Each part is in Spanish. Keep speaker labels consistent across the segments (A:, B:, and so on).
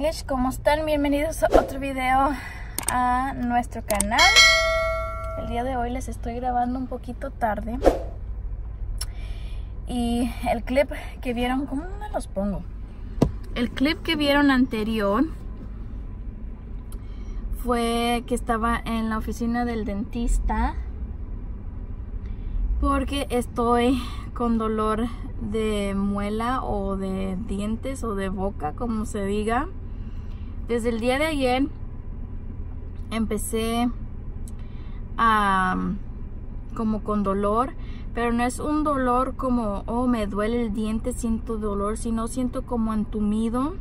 A: Spanglish, ¿cómo están? Bienvenidos a otro video a nuestro canal. El día de hoy les estoy grabando un poquito tarde. Y el clip que vieron, ¿cómo me los pongo? El clip que vieron anterior fue que estaba en la oficina del dentista porque estoy con dolor de muela o de dientes o de boca, como se diga. Desde el día de ayer empecé como con dolor, pero no es un dolor como, oh, me duele el diente, siento dolor, sino siento como entumido.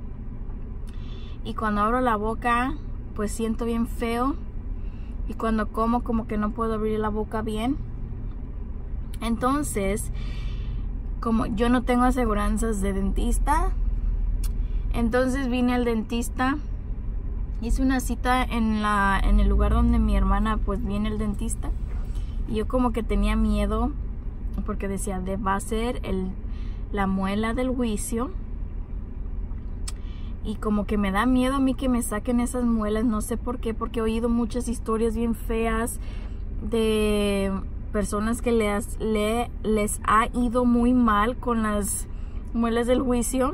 A: Y cuando abro la boca, pues siento bien feo. Y cuando como que no puedo abrir la boca bien. Entonces, como yo no tengo aseguranzas de dentista, entonces vine al dentista. Hice una cita en el lugar donde mi hermana pues viene el dentista. Y yo como que tenía miedo porque decía, va a ser la muela del juicio. Y como que me da miedo a mí que me saquen esas muelas, no sé por qué, porque he oído muchas historias bien feas de personas que les ha ido muy mal con las muelas del juicio.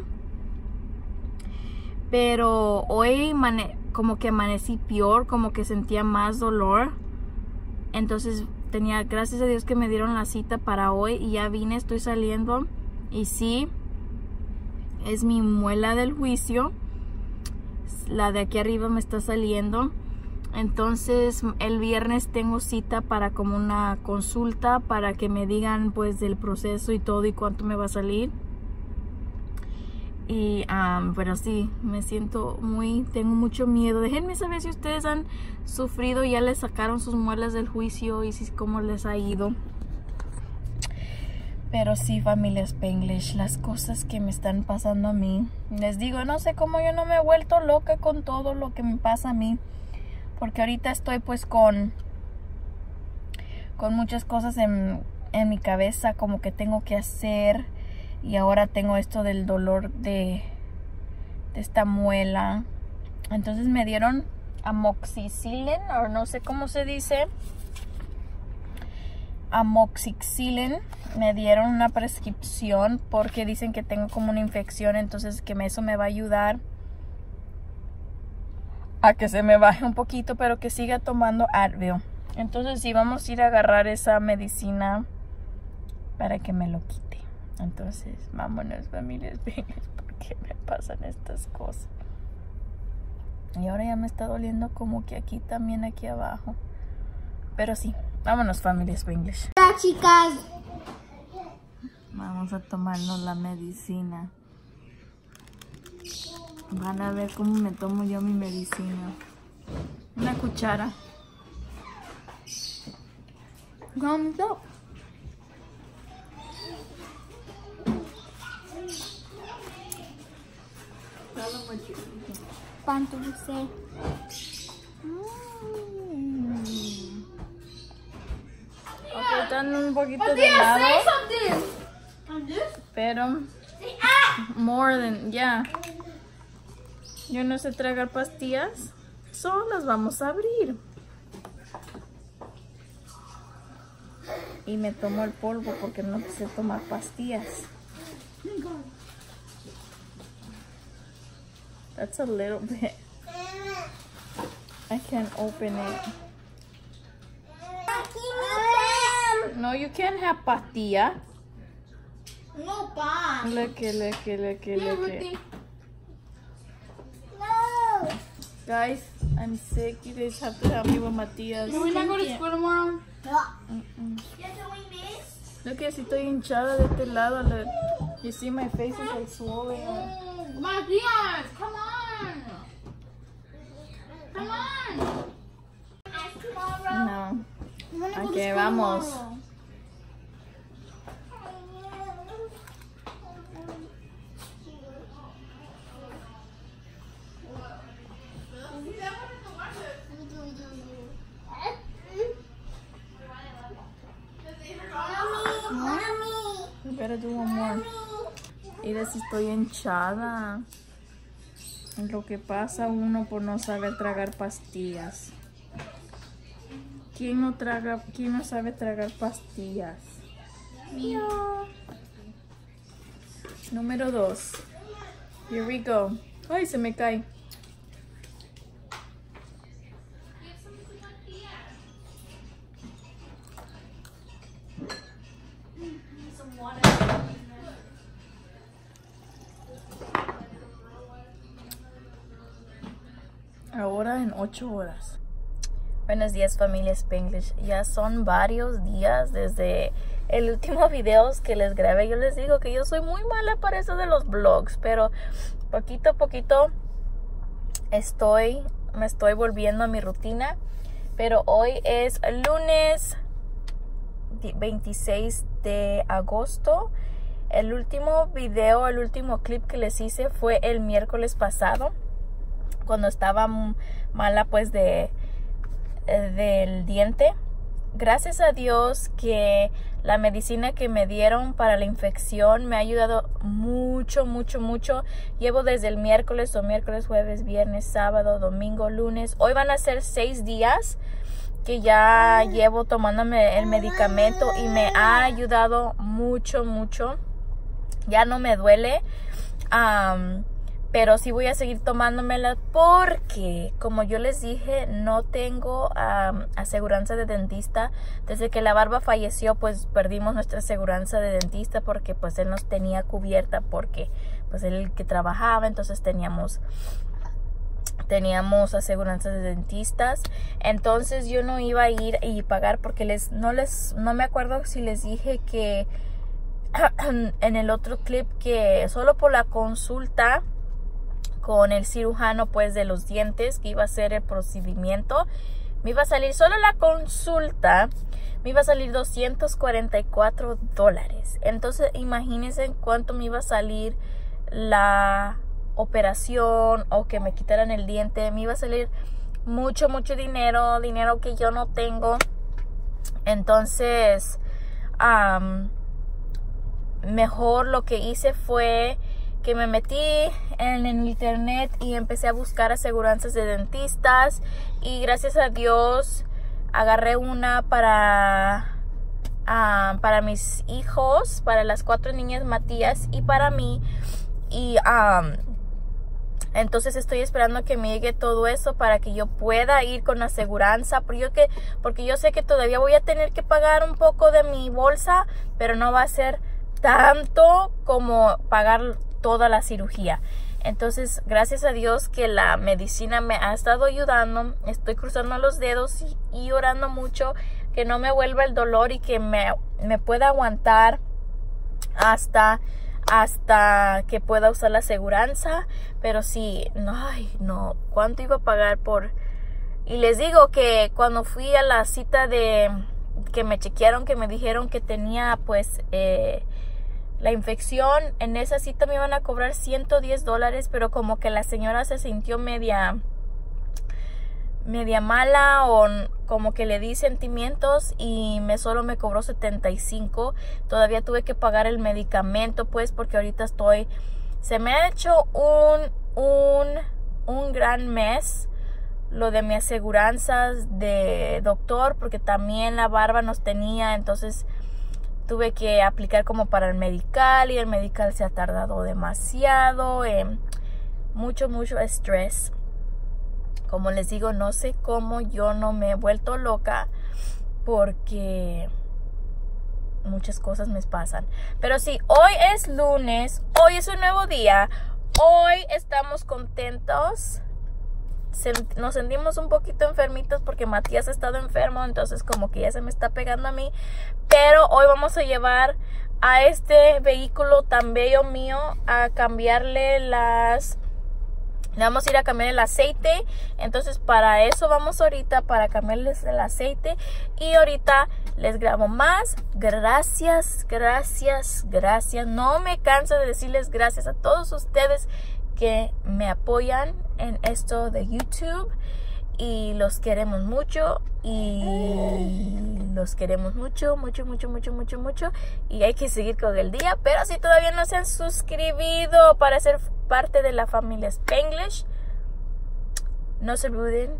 A: Pero hoy como que amanecí peor, como que sentía más dolor. Entonces gracias a Dios que me dieron la cita para hoy y ya vine, estoy saliendo. Y sí, es mi muela del juicio. La de aquí arriba me está saliendo. Entonces el viernes tengo cita para como una consulta para que me digan pues del proceso y todo y cuánto me va a salir. Y pero sí, tengo mucho miedo. Déjenme saber si ustedes han sufrido, ya les sacaron sus muelas del juicio y si cómo les ha ido. Pero sí, familia Spanglish, las cosas que me están pasando a mí. Les digo, no sé cómo yo no me he vuelto loca con todo lo que me pasa a mí. Porque ahorita estoy pues con muchas cosas en mi cabeza como que tengo que hacer. Y ahora tengo esto del dolor de esta muela. Entonces me dieron amoxicilin, o no sé cómo se dice. Amoxicilin. Me dieron una prescripción porque dicen que tengo como una infección. Entonces que eso me va a ayudar a que se me baje un poquito, pero que siga tomando Advil. Entonces sí, vamos a ir a agarrar esa medicina para que me lo quite. Entonces, vámonos, familias, ¿por qué me pasan estas cosas? Y ahora ya me está doliendo como que aquí también, aquí abajo. Pero sí, vámonos, familias English.
B: Hola, chicas.
A: Vamos a tomarnos la medicina. Van a ver cómo me tomo yo mi medicina. Una cuchara. ¿Cuánto?
B: Pan dulce.
A: Ok, están un poquito de helado. Pero more than, yeah. Yo no sé tragar pastillas. Solo las vamos a abrir. Y me tomo el polvo porque no sé tomar pastillas. That's a little bit. I can't open it. No, you can't have pastilla.
B: No, pan.
A: Look.
B: No.
A: Guys, I'm sick. You guys have to help me with Matías.
B: Can we not go to school tomorrow?
A: Look, si estoy hinchada de este lado. Look. You see my face is like swollen.
B: Matías, come on. Come on.
A: No. Okay, vamos. You better do one more. Mira si estoy hinchada. Lo que pasa uno por no saber tragar pastillas. ¿Quién no sabe tragar pastillas? Mío. Número 2. Here we go. Ay, se me cae. Ahora en 8 horas. Buenos días, familia Spanglish. Ya son varios días desde el último video que les grabé. Yo les digo que yo soy muy mala para eso de los vlogs, pero poquito a poquito me estoy volviendo a mi rutina. Pero hoy es lunes 26 de agosto. El último video, el último clip que les hice fue el miércoles pasado, cuando estaba mala pues del diente. Gracias a Dios que la medicina que me dieron para la infección me ha ayudado mucho. Llevo desde el miércoles, jueves, viernes, sábado, domingo, lunes. Hoy van a ser 6 días que ya llevo tomándome el medicamento y me ha ayudado mucho. Ya no me duele. Pero sí voy a seguir tomándomela porque, como yo les dije, no tengo aseguranza de dentista. Desde que la Barba falleció, pues perdimos nuestra aseguranza de dentista porque pues él nos tenía cubierta, porque pues él el que trabajaba, entonces teníamos aseguranza de dentistas. Entonces yo no iba a ir y pagar porque no me acuerdo si les dije que en el otro clip que solo por la consulta con el cirujano pues de los dientes, que iba a hacer el procedimiento, me iba a salir solo la consulta, me iba a salir $244. Entonces imagínense en cuánto me iba a salir la operación o que me quitaran el diente. Me iba a salir mucho dinero que yo no tengo. Entonces mejor lo que hice fue que me metí en el internet y empecé a buscar aseguranzas de dentistas, y gracias a Dios agarré una para mis hijos, para las 4 niñas, Matías y para mí, y entonces estoy esperando a que me llegue todo eso para que yo pueda ir con aseguranza, porque yo sé que todavía voy a tener que pagar un poco de mi bolsa, pero no va a ser tanto como pagar toda la cirugía. Entonces, gracias a Dios que la medicina me ha estado ayudando. Estoy cruzando los dedos y orando mucho que no me vuelva el dolor y que me pueda aguantar hasta que pueda usar la aseguranza. Pero sí, no, ¿cuánto iba a pagar por? Y les digo que cuando fui a la cita de que me chequearon, que me dijeron que tenía pues la infección, en esa cita me iban a cobrar $110, pero como que la señora se sintió media mala, o como que le di sentimientos, y solo me cobró $75. Todavía tuve que pagar el medicamento pues, porque ahorita se me ha hecho un gran mes lo de mi aseguranza de doctor, porque también la Barba nos tenía, entonces tuve que aplicar como para el medical, y el medical se ha tardado demasiado. Mucho estrés. Como les digo, no sé cómo yo no me he vuelto loca, porque muchas cosas me pasan. Pero sí, hoy es lunes, hoy es un nuevo día, hoy estamos contentos. Nos sentimos un poquito enfermitos porque Matías ha estado enfermo, entonces como que ya se me está pegando a mí. Pero hoy vamos a llevar a este vehículo tan bello mío a cambiarle vamos a ir a cambiar el aceite. Entonces para eso vamos ahorita, para cambiarles el aceite, y ahorita les grabo más. Gracias. No me canso de decirles gracias a todos ustedes que me apoyan en esto de YouTube. y los queremos mucho y los queremos mucho, mucho, mucho, mucho, mucho, mucho, y hay que seguir con el día. Pero si todavía no se han suscribido para ser parte de la familia Spanglish, no se olviden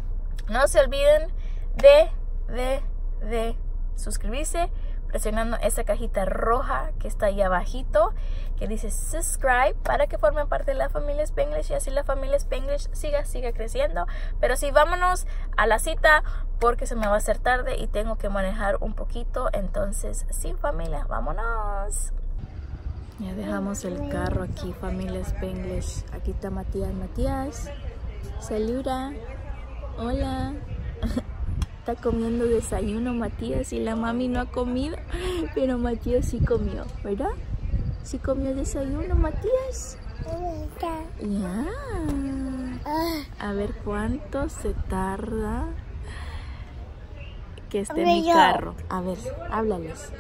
A: de suscribirse presionando esa cajita roja que está ahí abajito que dice subscribe, para que formen parte de la familia Spanglish y así la familia Spanglish siga creciendo. Pero sí, vámonos a la cita porque se me va a hacer tarde y tengo que manejar un poquito. Entonces, sí, familia, vámonos. Ya dejamos el carro aquí, familia Spanglish. Aquí está Matías. Saluda. Hola. Está comiendo desayuno Matías y la mami no ha comido, pero Matías sí comió, ¿verdad? ¿Sí comió desayuno Matías? Ya. A ver cuánto se tarda que esté mi carro. A ver, háblales.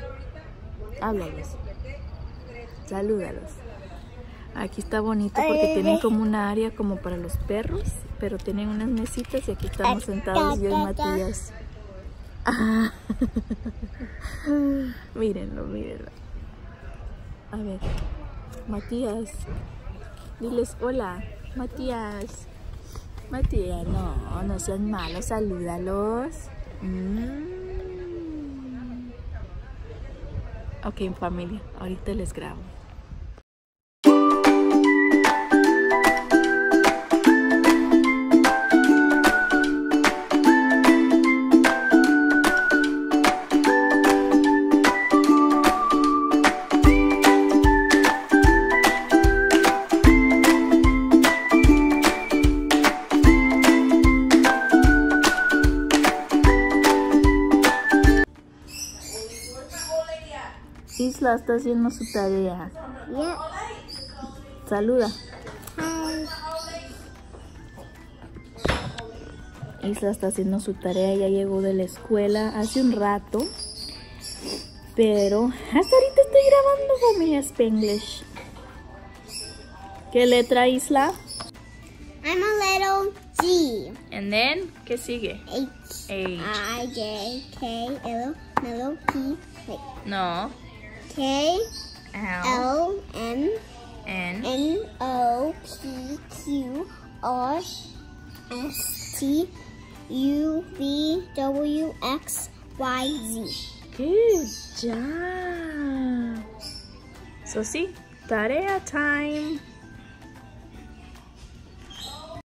A: Salúdalos. Aquí está bonito porque tienen como una área como para los perros, pero tienen unas mesitas y aquí estamos sentados yo y Matías. Ah. Mírenlo. A ver, Matías, diles hola. Matías, no sean malos, salúdalos. Ok, familia, ahorita les grabo. Isla está haciendo su tarea.
B: Yeah.
A: Saluda.
B: Hi.
A: Isla está haciendo su tarea, ya llegó de la escuela hace un rato. Pero hasta ahorita estoy grabando familia Spanglish. ¿Qué letra, Isla?
B: I'm a little G.
A: And then, ¿qué sigue?
B: H.
A: H.
B: I, J, K, L, P, wait.
A: No.
B: K,
A: L.
B: L, M,
A: N.
B: N, O, P, Q, R, S, T, U, V, W, X, Y, Z.
A: Good job. So sí, tarea time.